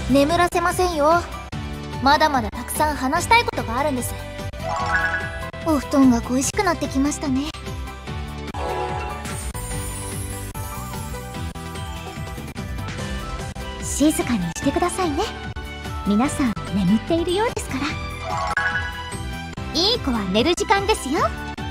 眠らせませんよ。まだまだたくさん話したいことがあるんです。お布団が恋しくなってきましたね。静かにしてくださいね。皆さん眠っているようですから。いい子は寝る時間ですよ。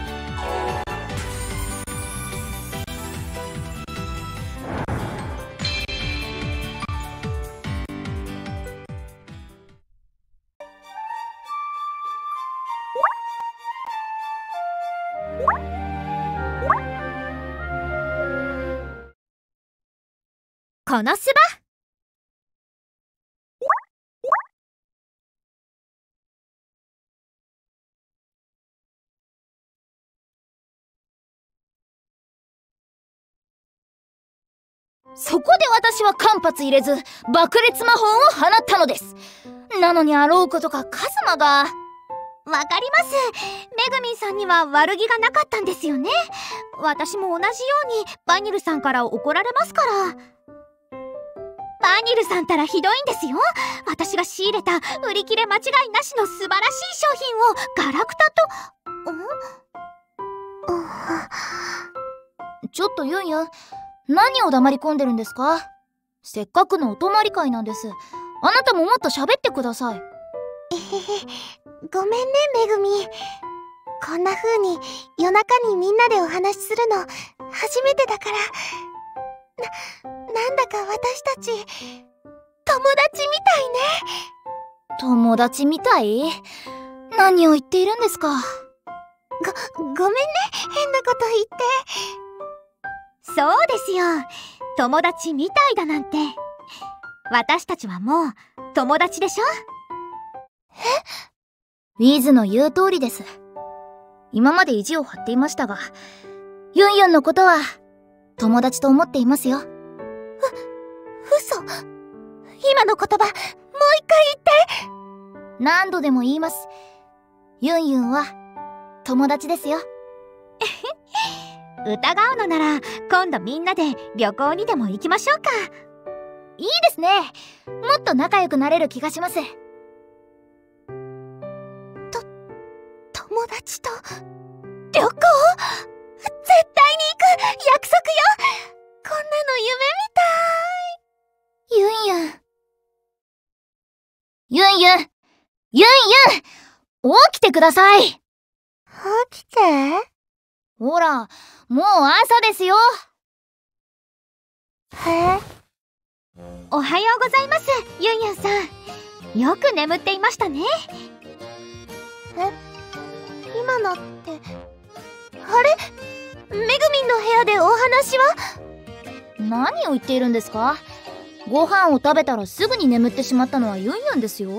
このすば。そこで私は間髪入れず爆裂魔法を放ったのです。なのにあろうことかカズマが。わかります。めぐみんさんには悪気がなかったんですよね。私も同じようにバニルさんから怒られますから。バニルさんたらひどいんですよ。私が仕入れた売り切れ間違いなしの素晴らしい商品をガラクタと。ちょっとユンユン、何を黙り込んでるんですか？せっかくのお泊まり会なんです。あなたももっと喋ってください。ごめんね、めぐみ。こんな風に夜中にみんなでお話しするの初めてだから。なんだか私たち友達みたいね。友達みたい？何を言っているんですか？ごめんね、変なこと言って。そうですよ、友達みたいだなんて。私たちはもう友達でしょ？ウィズの言う通りです。今まで意地を張っていましたが、ユンユンのことは友達と思っていますよ。嘘。今の言葉もう一回言って。何度でも言います。ユンユンは友達ですよ。疑うのなら今度みんなで旅行にでも行きましょうか。いいですね。もっと仲良くなれる気がします。友達と旅行？絶対に行く約束よ。こんなの夢みたい。ユンユン。ユンユン。ユンユン、起きてください。起きて？ほら、もう朝ですよ。おはようございます、ユンユンさん。よく眠っていましたね。今のって、あれ？めぐみんの部屋でお話は？何を言っているんですか？ご飯を食べたらすぐに眠ってしまったのはユンユンですよ。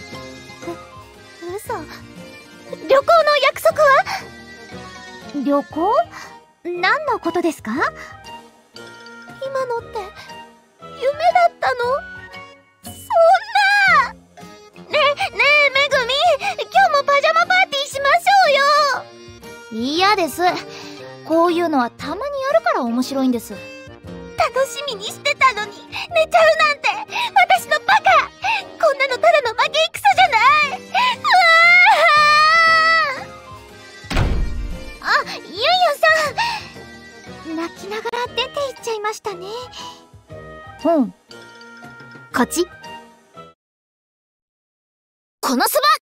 嘘。旅行の約束は？旅行？何のことですか？今のって夢だったの？そんな。ねえめぐみ、今日もパジャマパーティーしましょうよ。嫌です。こういうのはたまにやるから面白いんです。楽しみにしてたのに寝ちゃうなんて、私のバカ。こんなのただの負け戦じゃない。ユンユンさん、泣きながら出て行っちゃいましたね。勝ち。このそば。